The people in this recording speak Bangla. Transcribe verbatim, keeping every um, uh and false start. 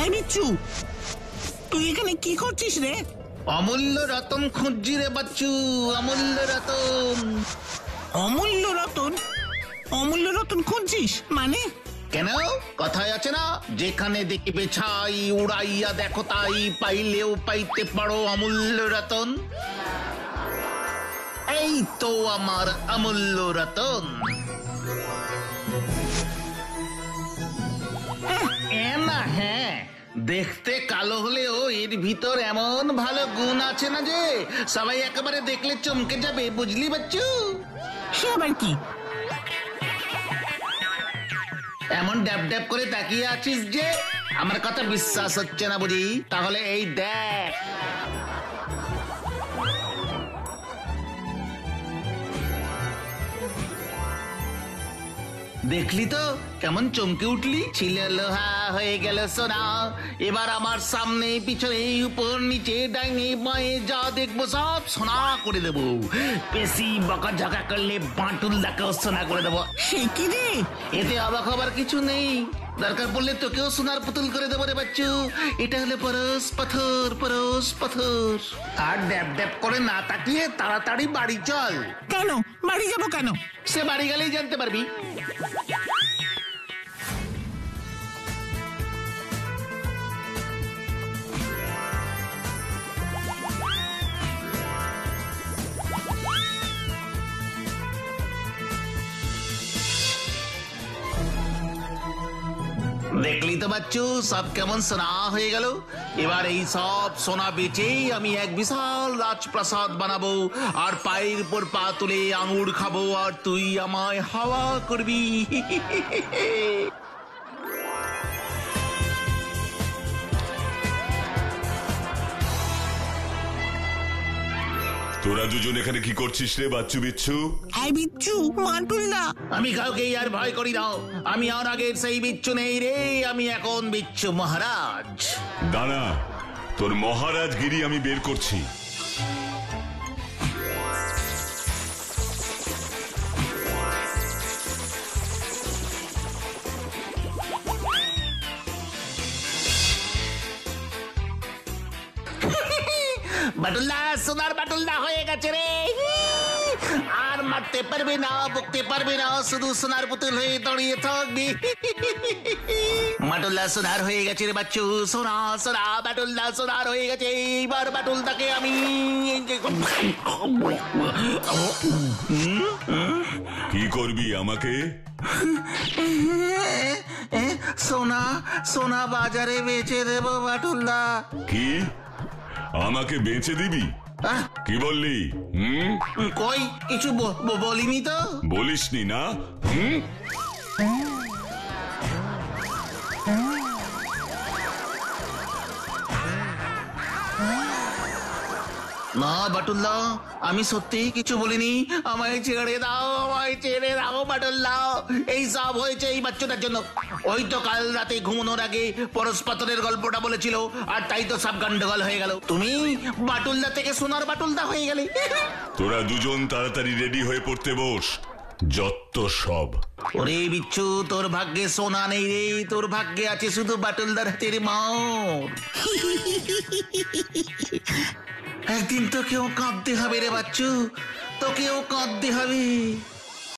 এই বিচ্ছু, তুই এখানে কি করছিস রে? অমূল্য রতন খুঁজছি রে বাচ্চু, অমূল্য রতন। অমূল্য রতন? অমূল্য রতন খুঁজছিস মানে? কেন, কথায় আছে না, যেখানে দেখিবে ছাই উড়াইয়া দেখো তাই, পাইলেও পাইতে পারো অমূল্য রতন। এই তো আমার অমূল্য রতন। না হ্যাঁ, দেখতে কালো হলেও এর ভিতর এমন ভালো গুণ আছে না যে সবাই একেবারে দেখলে চমকে যাবে, বুঝলি বাচ্চু? সে আবার কি? এমন ড্যাব ড্যাব করে তাকিয়ে আছিস যে আমার কথা বিশ্বাস হচ্ছে না বুঝি? তাহলে এই দেখ। দেখলি তো কেমন চমকে উঠলি? ছিল লোহা হয়ে গেল সোনা, এবার আমার সামনে পিছনে উপর নিচে ডাইনে বাঁয়ে যা দেখবো সব সোনা করে দেবো। বেশি বকা ঝকা করলে বাঁটুল দাকেও সোনা করে দেবো। সে কি রে? এতে অবাক হবার কিছু নেই, দরকার পড়লে তোকেও সোনার পুতুল করে দেবো রে বাচ্চু। এটা হলো পরশ পাথর, পরশ পাথর। আর ড্যাব ড্যাব করে না তাকিয়ে তাড়াতাড়ি বাড়ি চল। কেন বাড়ি যাবো কেন? সে বাড়ি গেলেই জানতে পারবি। দেখলি তো বাচ্চু, সব কেমন সোনা হয়ে গেল। এবার এই সব সোনা বেচেই আমি এক বিশাল রাজপ্রাসাদ বানাবো, আর পায়ের উপর পা তুলে আঙুর খাবো, আর তুই আমায় হাওয়া করবি। তোরা দুজন এখানে কি করছিস রে বাচ্চু বিচ্ছু? এই বিচ্ছু, মাটুল না। আমি কাউকে আর ভয় করি না, আমি আর আগের সেই বিচ্ছু নেই রে, আমি এখন বিচ্ছু মহারাজ। দাঁড়া, তোর মহারাজগিরি আমি বের করছি। বাটুল্লা, সোনার বাটুল্লা হয়ে গেছে রে। আর মারতে পারবে না, বকতে পারবে না, শুধু সোনার পুতুল হয়ে দাঁড়িয়ে থাকবি। বাটুল্লা সোনার হয়ে গেছে রে বাচ্চু, সোনা সোনা বাটুল্লা সোনার হয়ে গেছে। এইবার বাটুলটাকে আমি কি করবি আমাকে? সোনা সোনা বাজারে বেচে দেবো বাটুল্লা। কি আমাকে বেচে দিবি? কি বললি? হুম, কই কিছু বলিনি তো। বলিসনি না? হুম, না বাটুল্লা, আমি সত্যিই কিছু বলিনি। আমায় ছেড়ে দাও, আমায় ছেড়ে দাও বাটুল্লা। এই সব হয়েছে এই বাচ্চাটার জন্য। ওই তো কাল রাতে ঘুমানোর আগে পরশ পাথরের গল্পটা বলেছিল, আর তাই তো সব গন্ডগোল হয়ে গেল। তুমি বাটুল্লা থেকে সোনার বাটুলদা হয়ে গেলে। তোরা দুজন তাড়াতাড়ি রেডি হয়ে পড়তে বস। যত সব। ওরে বিচ্ছু, তোর ভাগ্যে সোনা নেই রে, তোর ভাগ্যে আছে শুধু বাটুলদার হাতের মার। একদিন তোকেও কাঁদতে হবে রে বাচ্চু, তোকেও কাঁদতে হবে।